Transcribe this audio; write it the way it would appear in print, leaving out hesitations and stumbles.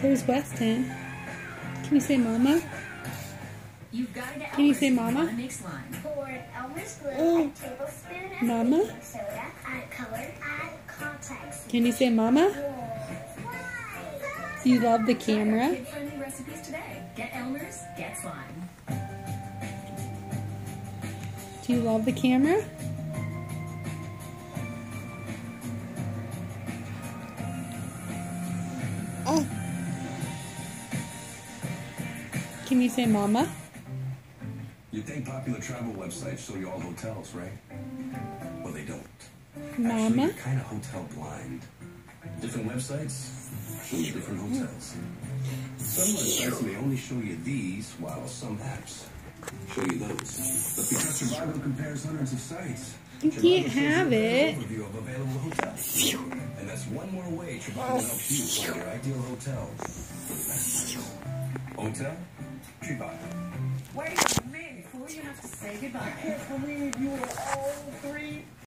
There's Weston. Can you say mama? Can you say mama? Pour Elmer's glue, a tablespoon of Mama? baking soda, add color, add context. Can you say mama? Do you love the camera? Kid-friendly recipes today. Get Elmer's, get slime. Do you love the camera? Oh. Can you say mama? You think popular travel websites show you all hotels, right? Well, they don't. Actually, Mama? you're kind of hotel blind. Different websites show you different hotels. Some websites may only show you these, while some apps show you those. But because Trivago compares hundreds of sites, You Trivago can't shows you have a it. full overview of available hotels. And that's one more way Trivago helps you find your ideal hotel for the best price. Hotel Trivago. Wait a minute, before you have to say goodbye. I can't believe you were all three